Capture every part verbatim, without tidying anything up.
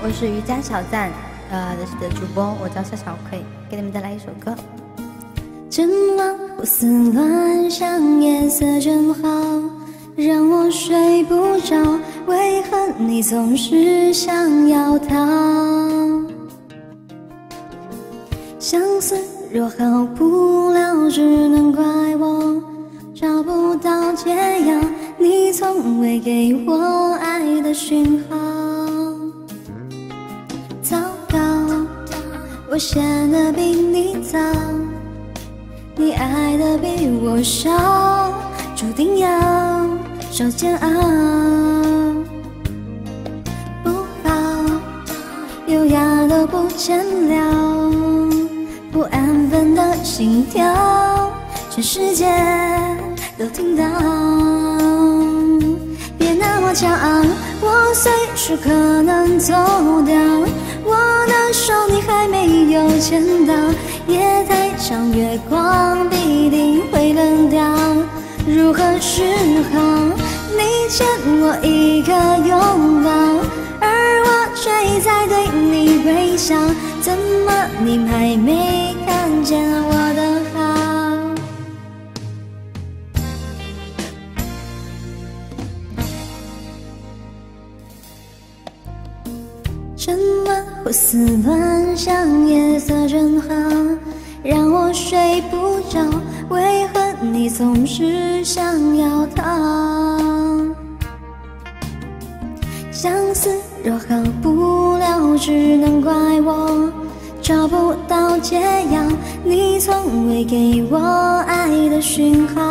我是瑜伽小站呃的主播，我叫小小葵，给你们带来一首歌。 真乱胡思乱想，夜色真好，让我睡不着。为何你总是想要逃？相思若好不了，只能怪我找不到解药。你从未给我爱的讯号。糟糕，我陷得比你早，你爱的比我少，注定要受煎熬。不好，优雅都不见了，不安分的心跳，全世界都听到。别那么骄傲，我随时可能走掉，我的手你还没有牵到，夜太长，月光必定会冷掉。如何是好？你欠我一个拥抱，而我却一再对你微笑，怎么你还没看见我的好？真乱胡思乱想，夜色真好，让我睡不着。为何你总是想要逃？相思若好不了，只能怪我找不到解药。你从未给我爱的讯号。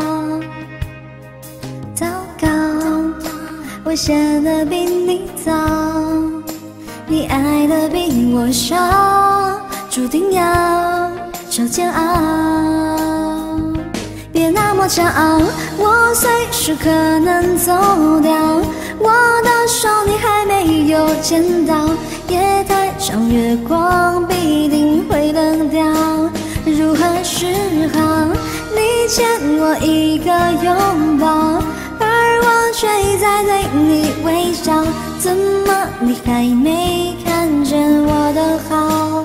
糟糕，我陷得比你早，你爱的比我少，注定要受煎熬。别那么骄傲，我随时可能走掉，我的手你还没有牵到，夜太长，月光必定会冷掉。如何是好？你欠我一个拥抱，而我却一再对你微笑，怎么你还没看见我的好？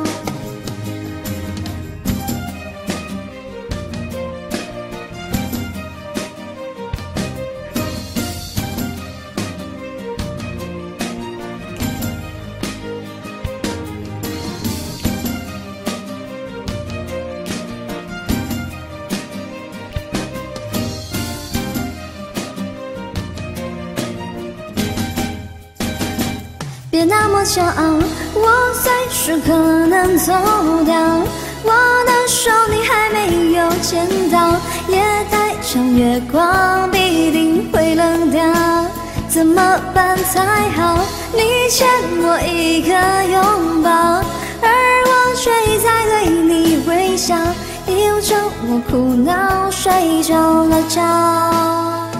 别那么骄傲，我随时可能走掉，我的手你还没有牵到，夜太长，月光必定会冷掉。怎么办才好？你欠我一个拥抱，而我却一再对你微笑，有种我苦恼睡着了觉。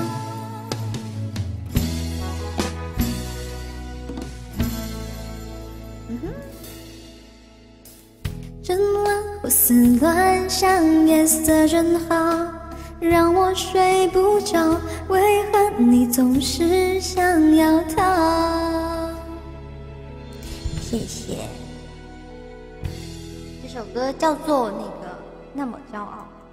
真乱胡思乱想，夜色真好，让我睡不着。为何你总是想要逃？ 谢谢。这首歌叫做那个那么骄傲。